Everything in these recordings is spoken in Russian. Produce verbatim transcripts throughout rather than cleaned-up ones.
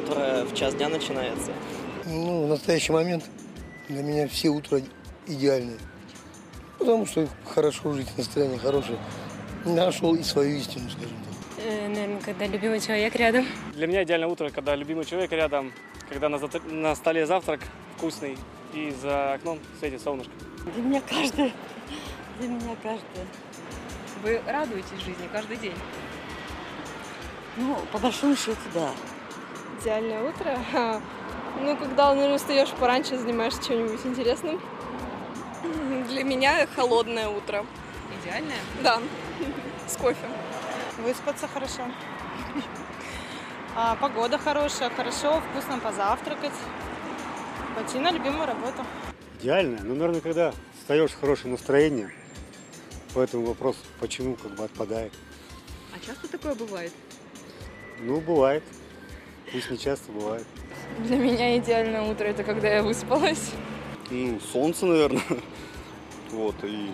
которая в час дня начинается? Ну, в настоящий момент для меня все утра идеальные. Потому что хорошо жить, настроение хорошее. Нашел и свою истину, скажем так. Э, наверное, когда любимый человек рядом. Для меня идеальное утро, когда любимый человек рядом, когда на, зат- на столе завтрак вкусный и за окном светит солнышко. Для меня каждое. Для меня каждое. Вы радуетесь жизни каждый день? Ну, по большому счету, да. Идеальное утро? Ну, когда, наверное, встаешь пораньше, занимаешься чем-нибудь интересным. Для меня холодное утро. Идеальное? Да, с кофе. Выспаться хорошо. А, погода хорошая, хорошо, вкусно позавтракать. Пойти на любимую работу. Идеально. Ну, наверное, когда встаешь с хорошим настроением, поэтому вопрос, почему, как бы отпадает. А часто такое бывает? Ну, бывает. Пусть не часто, бывает. Для меня идеальное утро – это когда я выспалась. Ну, солнце, наверное. Вот, и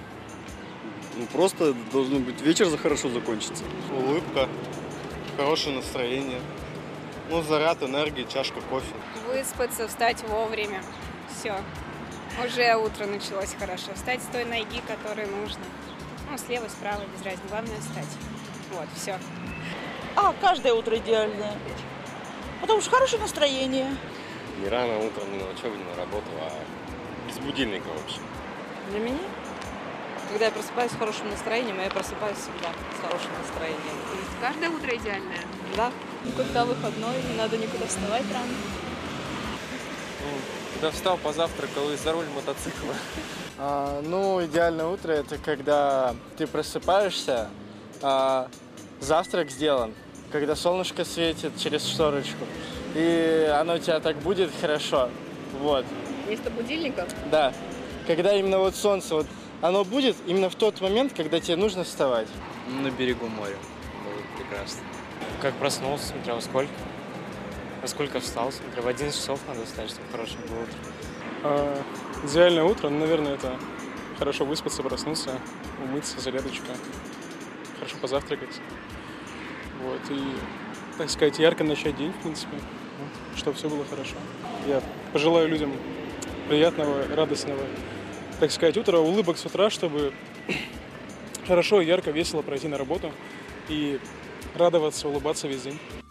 ну, просто должно быть вечер за хорошо закончиться. Улыбка, хорошее настроение, ну, заряд энергии, чашка кофе. Выспаться, встать вовремя. Все. Уже утро началось хорошо. Встать с той ноги, которой нужно. Ну, слева, справа, без разницы. Главное встать. Вот, все. А, каждое утро идеальное. Потому что хорошее настроение. Не рано утром, не на учебу, не на работу, а без будильника вообще. Для меня? Когда я просыпаюсь с хорошим настроением, я просыпаюсь всегда с хорошим настроением. То есть каждое утро идеальное? Да. Ну, когда выходной, не надо никуда вставать рано. Ну, когда встал, позавтракал и за руль мотоцикла. А, ну, идеальное утро – это когда ты просыпаешься, а завтрак сделан, когда солнышко светит через шторочку, и оно у тебя так будет хорошо. Вот. Вместо будильника? Да. Когда именно вот солнце, вот оно будет именно в тот момент, когда тебе нужно вставать. На берегу моря. Было прекрасно. Как проснулся, смотря во сколько. Во сколько встал, смотря в одиннадцать часов надо встать, чтобы хорошее было утро. А, идеальное утро, ну, наверное, это хорошо выспаться, проснуться, умыться, зарядочка, хорошо позавтракать. Вот, и, так сказать, ярко начать день, в принципе, чтобы все было хорошо. Я пожелаю людям приятного, радостного, так сказать, утра, улыбок с утра, чтобы хорошо, ярко, весело пройти на работу и радоваться, улыбаться весь день.